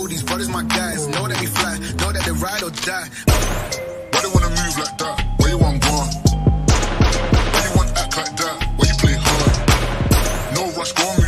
these brothers my guys. Know that we fly, know that they ride or die. Why they wanna move like that? Where you want gone? Why you want act like that? Why you play hard? No rush, go on